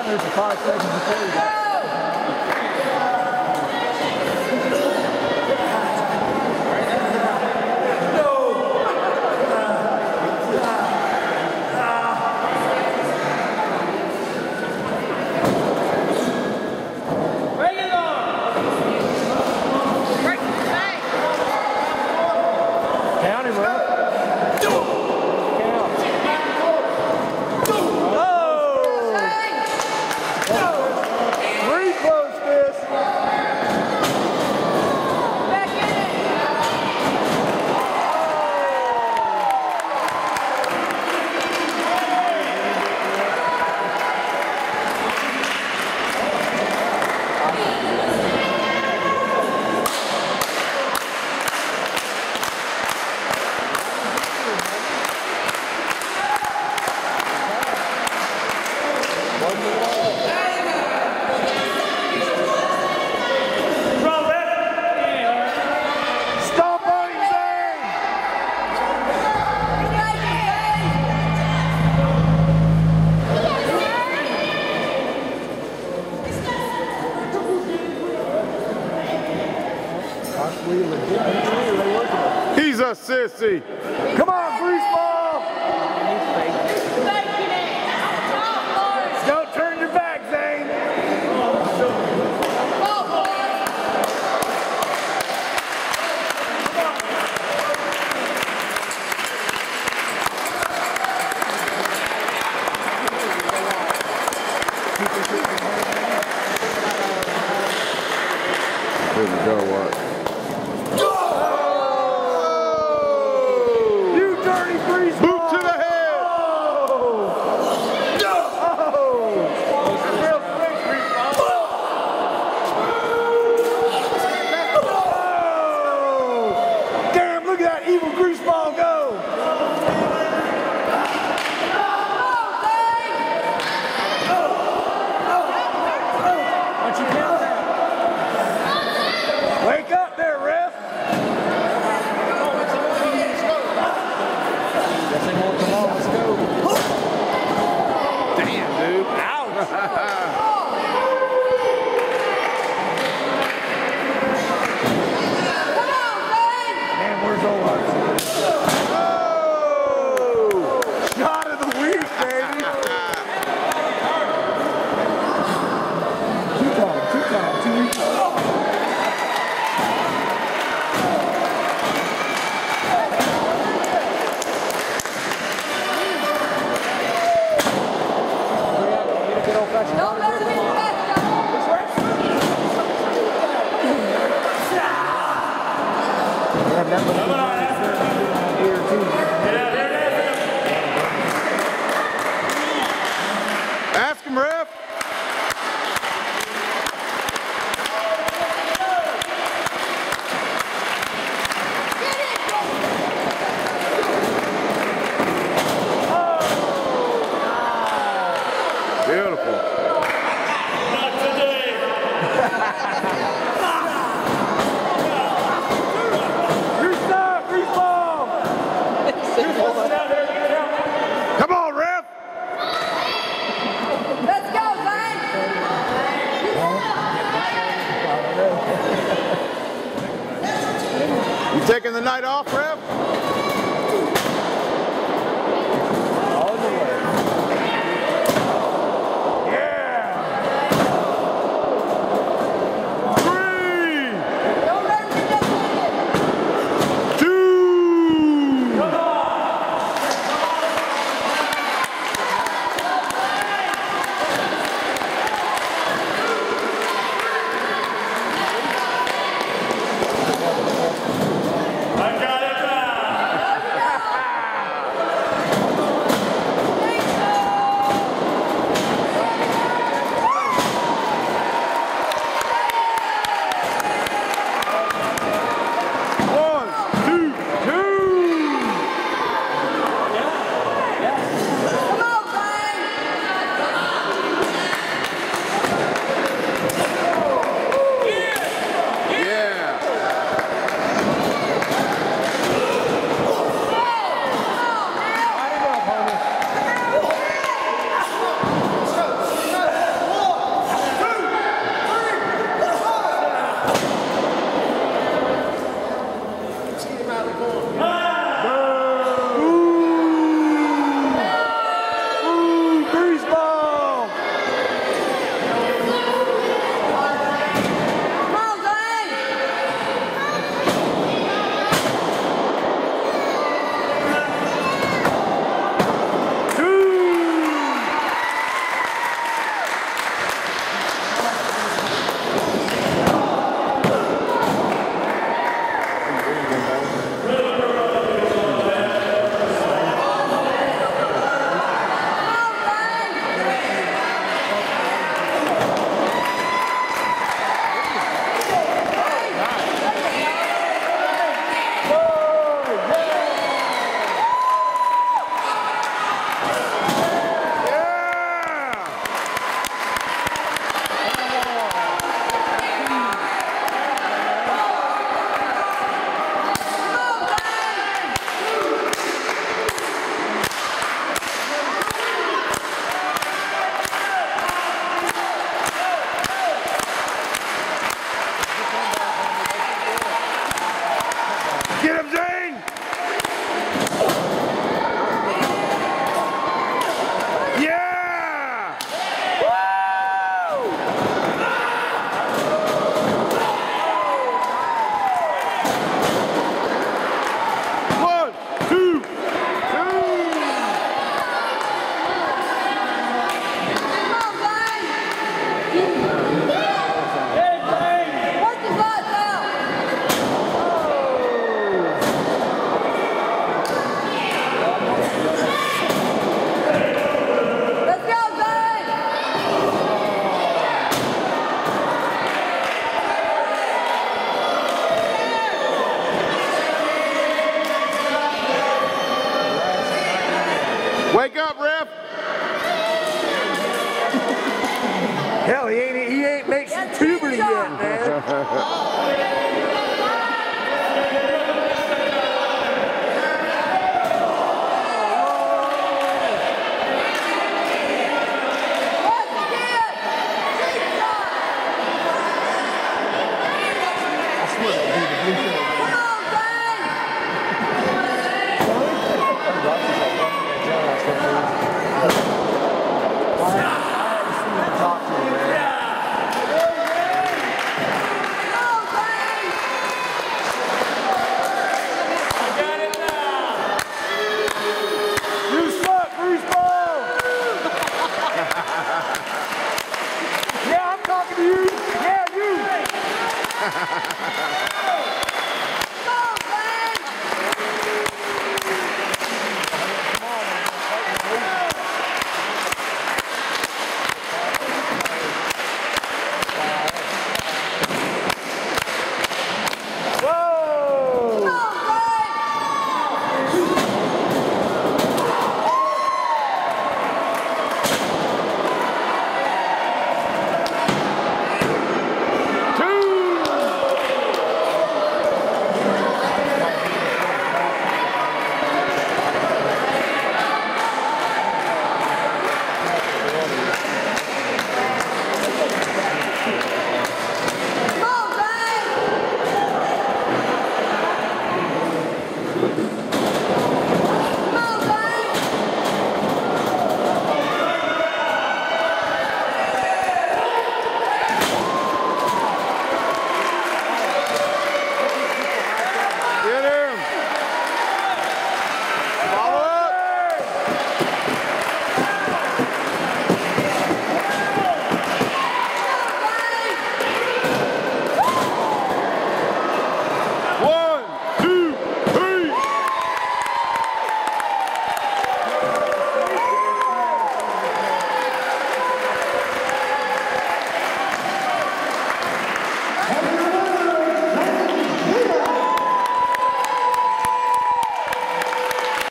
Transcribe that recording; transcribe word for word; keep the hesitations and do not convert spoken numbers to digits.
there for five seconds before you got He's a sissy. Come on, greaseball! Don't turn your back, Zane. Here we go, what? Boot to the head! Oh! Oh! Damn, look at that evil greaseball go! Why don't you count that? Wake up there, ref! Damn, dude. Ouch! Man, where's old Oh! Shot of the week, baby. Two time, two time, two weeks. Ask him, ref. Beautiful. Not today. Come on, ref. Let's go, Zane. You taking the night off, ref? All the way. Yeah. Three. Don't let me get Two. I got it back. Work his lights out. Let's go, Zane. Wake up, ref. Hell, he ain't he ain't made some puberty yet, man. Once again. Come on, Zane. You suck, Bruce Ball! Yeah, I'm talking to you! Yeah, you!